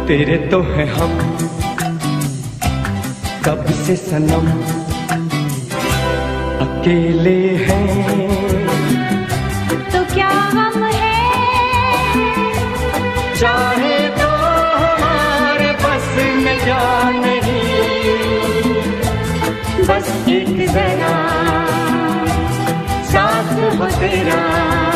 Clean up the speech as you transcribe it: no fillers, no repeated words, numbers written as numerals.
तेरे तो है हम कब से सनम, अकेले हैं तो क्या हम हैं, चाहे तो हमारे बस में जा नहीं, बस एक जरा साथ हो तेरा।